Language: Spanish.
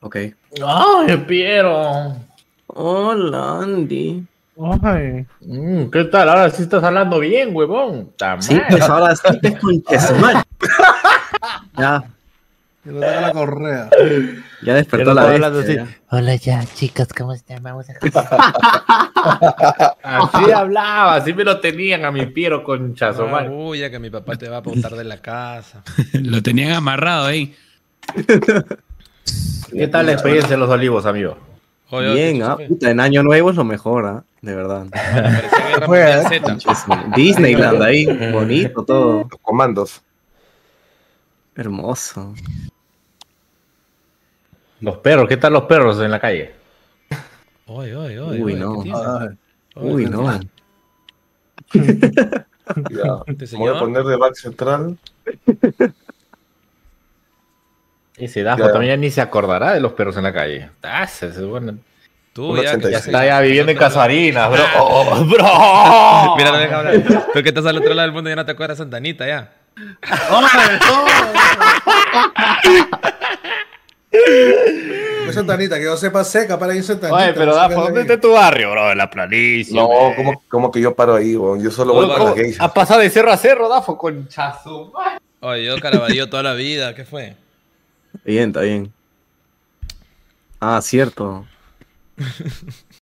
Ok. ¡Ay, Piero! Hola, Andy. Ay, ¿Qué tal? Ahora sí estás hablando bien, huevón. Sí, pues ahora sí te escuches mal. Ya, que le saca la correa. ya Ya despertó no la estaba hablando bestia. así. Ya. Hola ya, chicas, ¿cómo están? Vamos a Así hablaba, así me lo tenían a mi Piero con No chazo, hagas man. bulla, que mi papá te va a botar de la casa. Lo tenían amarrado ahí. ¿Qué tal la experiencia en Los Olivos, amigo? Oye, ¿qué Bien, chucha fue? puta, en Año Nuevo es lo mejor, de verdad. Parecía Guerra Fue, Mundial ¿eh? Z. Conches, Disneyland ahí, bonito todo. Los comandos. Hermoso. Los perros, ¿qué tal los perros en la calle? Oye, Uy, no. ¿qué tiene? Ay, Uy, no. Ya. Este Me voy a señor. poner de back central. Ese Dafo Ya. también ya ni se acordará de los perros en la calle. Bueno, Tú ya, que 1.86. ya estás está ya viviendo en nosotros- Casarinas, bro. ¡Oh, bro! Mira, no deja hablar. Tú que estás al otro lado del mundo ya no te acuerdas de Santanita ya. es Santanita, que yo sepa seca para ir Santanita. Oye, pero no sé Dafo, qué es ¿dónde aquí. está tu barrio, bro? En la planicie. No, güey. ¿cómo que yo paro ahí, weón? Yo solo voy para las geishas. Ha pasado de cerro a cerro, Dafo, con chazo. Oye, yo Caraballo toda la vida, ¿qué fue? Bien, está bien. Ah, cierto.